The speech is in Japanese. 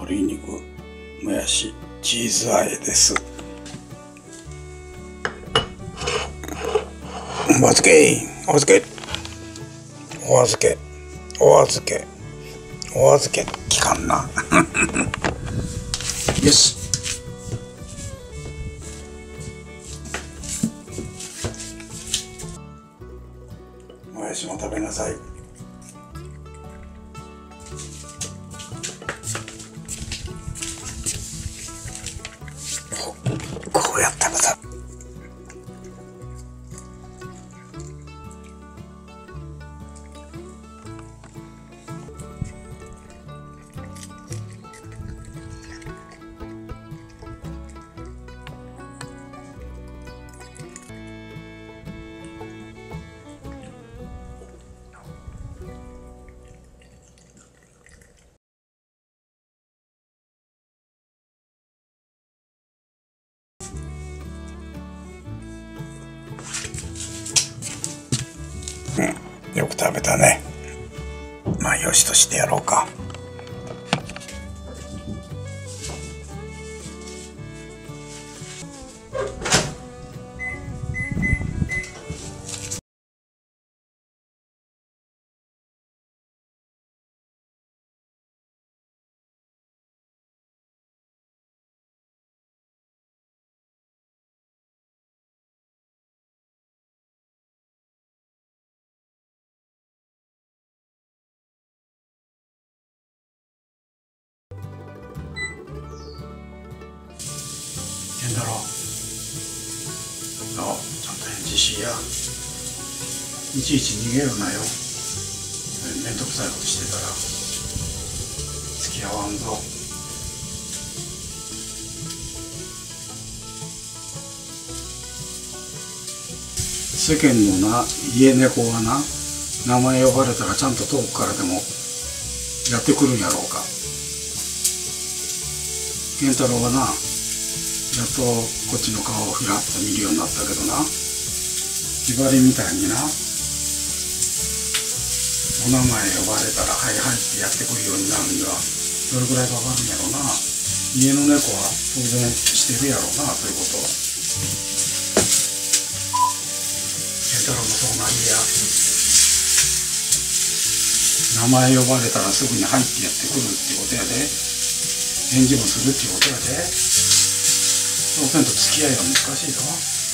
鶏肉もやしチーズ和えです。お預けお預けお預けお預けお預け聞かんなよし、もやしも食べなさい。こうやったらさ、よく食べたね。まあよしとしてやろうか。健太郎、ちゃんと返事しや。いちいち逃げるなよ。めんどくさいことしてたら付き合わんぞ。世間のな家猫はな、名前呼ばれたらちゃんと遠くからでもやってくるんやろうか。健太郎はな、やっとこっちの顔をふらっと見るようになったけどな、ひばりみたいにな、お名前呼ばれたら「はいはい」ってやってくるようになるにはどれぐらいかかるんやろうな。家の猫は当然してるやろうな、ということは。健太郎もそうなりや。名前呼ばれたらすぐに「はい」ってやってくるっていうことやで。返事もするっていうことやで。そうせんと付き合いは難しいぞ。